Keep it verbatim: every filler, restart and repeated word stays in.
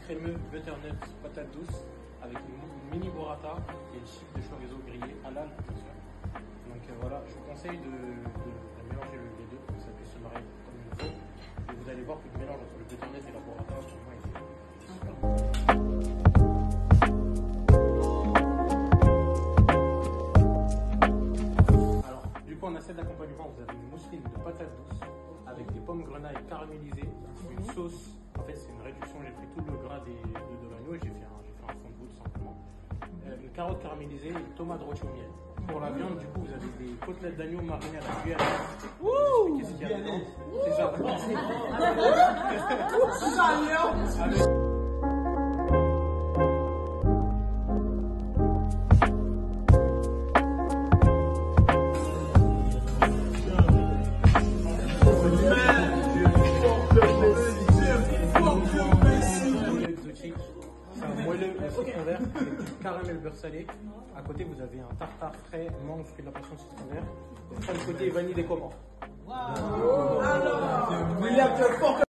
crémeux butternut patate douce avec une, une mini burrata et une chip de chorizo grillé halal, bien sûr. Donc euh, voilà, je vous conseille de, de, de mélanger les deux pour que ça puisse se marier comme il le faut. Et vous allez voir que le mélange entre le butternut et la burrata, pour moi, il est super bon. En assiette d'accompagnement, vous avez une mousseline de patates douces avec des pommes grenailles caramélisées, une sauce. En fait, c'est une réduction. J'ai pris tout le gras des, de, de l'agneau et j'ai fait, fait un fond de route simplement. Euh, une carotte caramélisée et une tomate rôtie au miel. Pour la viande, du coup, vous avez des côtelettes d'agneau marinées à la cuillère. Qu'est-ce qu'il y a dedans? C'est ça. Avec citron vert, caramel beurre salé. À côté, vous avez un tartare frais, mangue, fruit de la passion, citron vert. Et de côté, vanille des Comores. Wow.